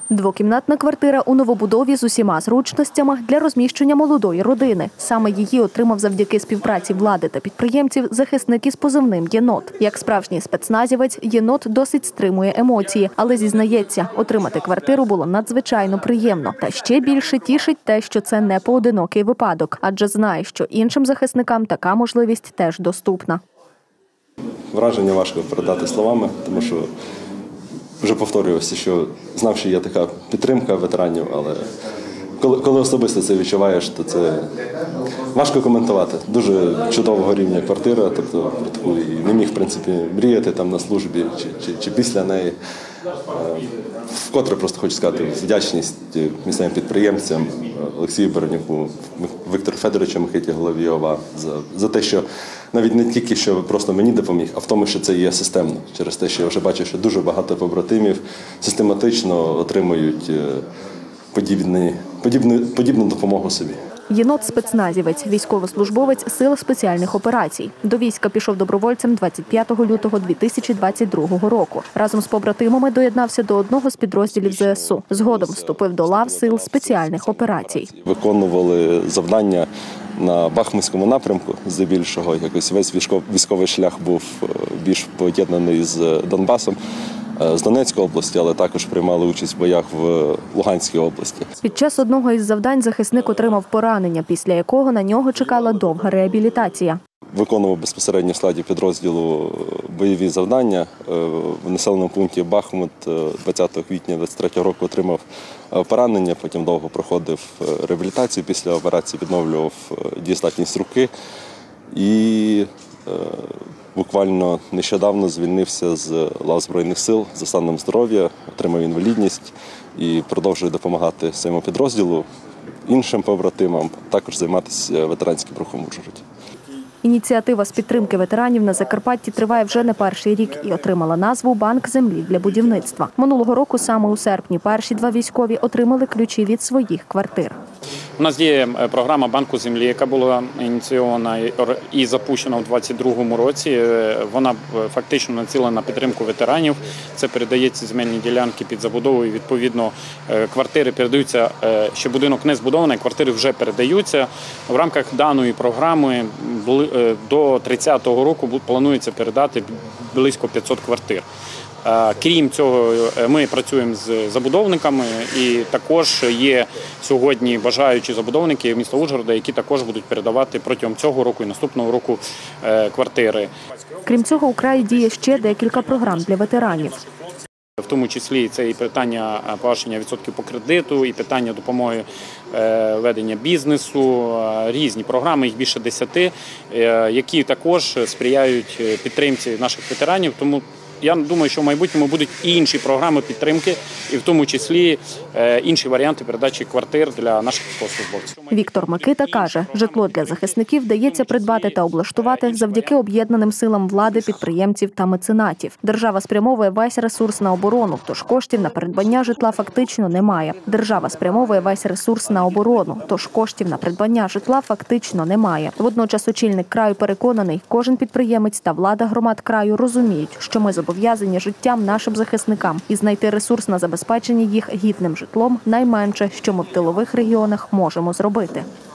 Двокімнатна квартира у новобудові з усіма зручностями для розміщення молодої родини. Саме її отримав завдяки співпраці влади та підприємців захисник із позивним «Єнот». Як справжній спецназівець, «Єнот» досить стримує емоції, але зізнається, отримати квартиру було надзвичайно приємно. Та ще більше тішить те, що це не поодинокий випадок, адже знає, що іншим захисникам така можливість теж доступна. Враження важко передати словами, тому що вже повторювався, що знав, що є така підтримка ветеранів, але коли особисто це відчуваєш, то це важко коментувати. Дуже чудового рівня квартира, тобто і не міг, в принципі, мріяти там на службі чи після неї. Вкотре просто хочу сказати вдячність місцевим підприємцям, Олексію Баранюку, Віктору Федоровичу Микиті, голові ОВА, за те, що навіть не тільки, що просто мені допоміг, а в тому, що це є системно. Через те, що я вже бачу, що дуже багато побратимів систематично отримують подібну допомогу собі. Єнот – спецназівець, військовослужбовець Сил спеціальних операцій. До війська пішов добровольцем 25 лютого 2022 року. Разом з побратимами доєднався до одного з підрозділів ЗСУ. Згодом вступив до лав Сил спеціальних операцій. Виконували завдання на Бахмутському напрямку, здебільшого. Якось весь військовий шлях був більш поєднаний з Донбасом, з Донецької області, але також приймали участь в боях в Луганській області. Під час одного із завдань захисник отримав поранення, після якого на нього чекала довга реабілітація. Виконував безпосередньо в складі підрозділу бойові завдання. В населеному пункті Бахмут 20 квітня 2023 року отримав поранення, потім довго проходив реабілітацію, після операції відновлював дієздатність руки і буквально нещодавно звільнився з лав Збройних сил за станом здоров'я, отримав інвалідність і продовжує допомагати своєму підрозділу, іншим побратимам, також займатися ветеранським рухом в Ужгороді. Ініціатива з підтримки ветеранів на Закарпатті триває вже не перший рік і отримала назву «Банк землі для будівництва». Минулого року, саме у серпні, перші два військові отримали ключі від своїх квартир. У нас є програма банку землі, яка була ініційована і запущена у 2022 році. Вона фактично націлена на підтримку ветеранів. Це передається земельні ділянки під забудову і, відповідно, квартири передаються, ще будинок не збудований, квартири вже передаються. В рамках даної програми до 30-го року планується передати близько 500 квартир. Крім цього, ми працюємо з забудовниками і також є сьогодні бажаючі забудовники міста Ужгорода, які також будуть передавати протягом цього року і наступного року квартири. Крім цього, у краї діє ще декілька програм для ветеранів. В тому числі це і питання погашення відсотків по кредиту, і питання допомоги ведення бізнесу, різні програми, їх більше 10, які також сприяють підтримці наших ветеранів. Тому я думаю, що в майбутньому будуть і інші програми підтримки, і в тому числі інші варіанти передачі квартир для наших військовослужбовців. Віктор Микита каже, житло для захисників вдається придбати та облаштувати завдяки об'єднаним силам влади, підприємців та меценатів. Держава спрямовує весь ресурс на оборону, тож коштів на придбання житла фактично немає. Держава спрямовує весь ресурс на оборону, тож коштів на придбання житла фактично немає. Водночас очільник краю переконаний, кожен підприємець та влада громад краю розуміють, що ми зобов'язані життям нашим захисникам і знайти ресурс на забезпечення їх гідним житлом найменше, що ми в тилових регіонах можемо зробити.